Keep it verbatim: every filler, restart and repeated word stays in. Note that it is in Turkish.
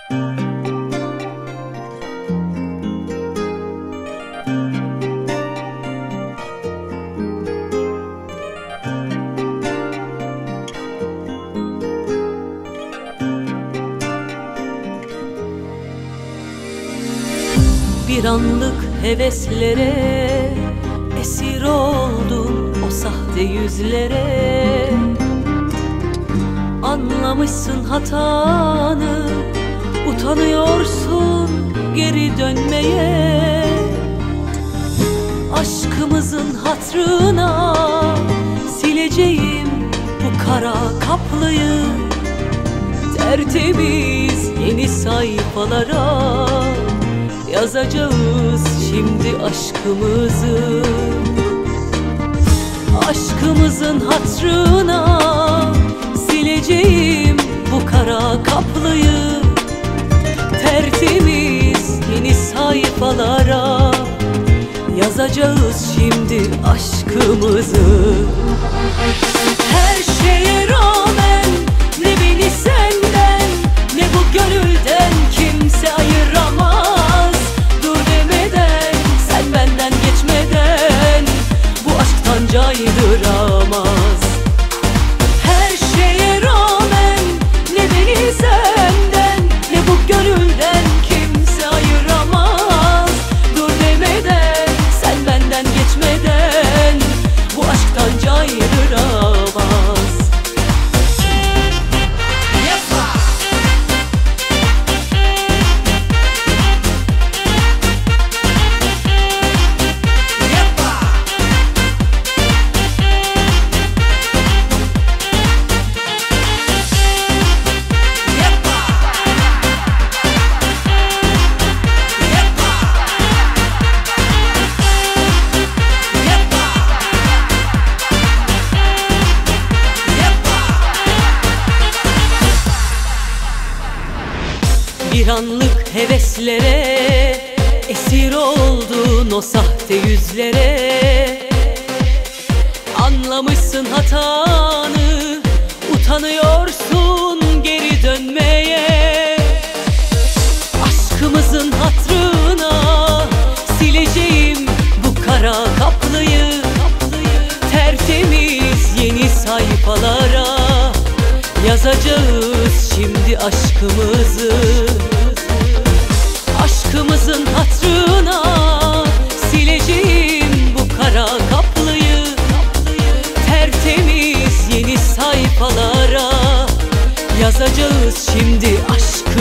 Bir anlık heveslere esir oldum, o sahte yüzlere. Anlamışsın hatanı, utanıyorsun geri dönmeye. Aşkımızın hatrına sileceğim bu kara kaplıyı. Tertemiz yeni sayfalara yazacağız şimdi aşkımızı. Aşkımızın hatrına sileceğim bu kara kaplıyı. Tertemiz yeni sayfalara yazacağız şimdi aşkımızı. Her şeye rağmen ne beni senden ne bu gönülden kimse ayıramaz. Dur demeden, sen benden geçmeden bu aşktan caydıramaz. Her şeye rağmen ne beni senden ne bu gönülden kimse ayıramaz. Dur demeden, sen benden geçmeden bu aşktan caydıramaz. Bir anlık heveslere esir oldun, o sahte yüzlere. Anlamışsın hatanı, utanıyorsun geri dönmeye. Aşkımızın hatrına sileceğim bu kara kaplıyı. Tertemiz yeni sayfalara yazacağız şimdi aşkımızı. Aşkımızın hatrına sileceğim bu kara kaplıyı. Tertemiz yeni sayfalara yazacağız şimdi aşkımızı.